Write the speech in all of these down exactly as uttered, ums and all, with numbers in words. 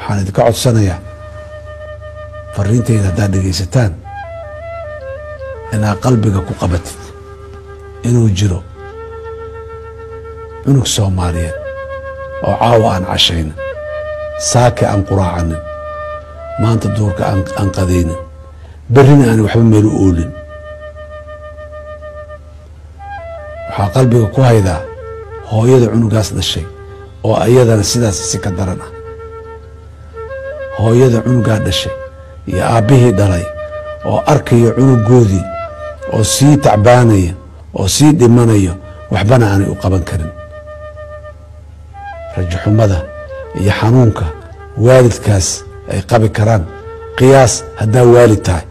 waxaan idinka codsanayaa fariintayda haddaad dhegaysataan inaad qalbiga ku qabatid inuu jiro cunug Soomaaliyeed oo caawa aan cashaynin saaka aan quraacanin maanta duurka aan qadaynin berrina aan waxba meel u oolin waxaa qalbiga ku haydaa hooyada cunugaas dhashay oo ayadana sidaas si ka daran ah hooyada cunugaa dhashay iyo aabbihii dhalay oo arkaya cunugoodii oo sii tacbaanaya oo sii dhimanayo waxbana aanay u qaban karin rajo xumada iyo xanuunka waalidkaas ay qabi karaan qiyaas haddaa waalid tahay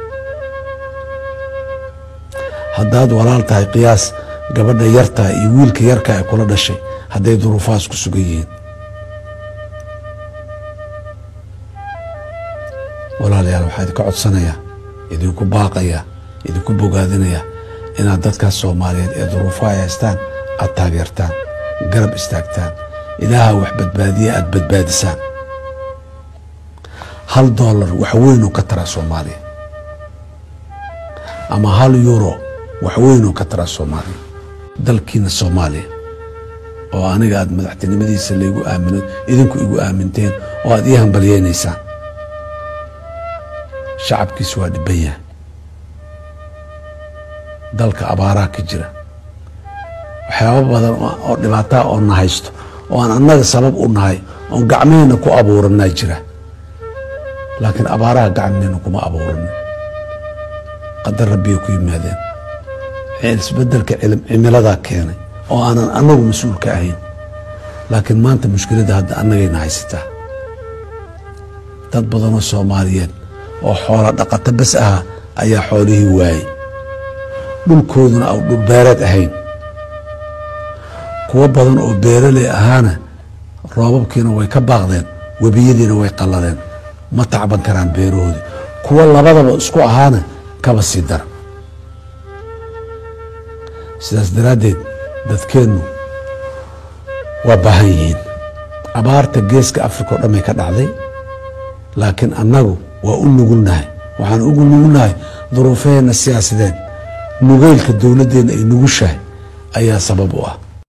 haddaad walaal tahay qiyaas gabadha yartaa iyo wiilka yarka ay kula dhashay hadday duruufahaas ku sugan yihiin walaalayaal waxaa idinka codsanayaa idinku baaqayaa idinku bogaadinayaa inaad dadkaas Soomaaliyeed ee duruufaha ay haystaan aad taageertaan garab istaagtaan ilaaha wax badbaadiya aad badbaadisaan hal dollar wax weyn oo ka tara Soomaaliya ama hal euro wax weyn oo ka tara Soomaaliya dalkiina Soomaaliya oo aniga aad madaxtinimadiisa leegu aamino idinku igu aaminteen oo aad ii hambalyeeynaysaa shacabkiisu waa dhiban yahay dalka abaaraha ka jira waxyaabo badan oo dhibaataa oo na haysto oo aan annaga sabab u nahay oon gacmehena ku abuuranaa jira laakiin abaaraha gacmehena kuma abuuranin qadar rabbiga ku yimaadeen isbeddelka cimiladaa keenay oo aanan annagu mas-uul ka ahayn laakiin maanta mushkiladda hadda annagayna haysataa dad badanoo Soomaaliyeed oo xoola dhaqato bas ah ayaa xoolihii waayay dhulkooduna aan dhul beereed ahayn kuwa badan oo beeraley ahaana roobabkiina way ka baaqdeen webiyadiina way qallaleen ma tacban karaan beerahoodii kuwa labadaba isku ahaana kaba sii dara sidaas daraaddeed dadkeennu waa baahan yihiin abaarta geeska Afrika oo dhan ay ka dhacday laakiin annagu waa u nugulnahay waxaan ugu nugulnahay duruufeena siyaasadeed nugeylka dowladdeena ay nugushahay ayaa sabab u ah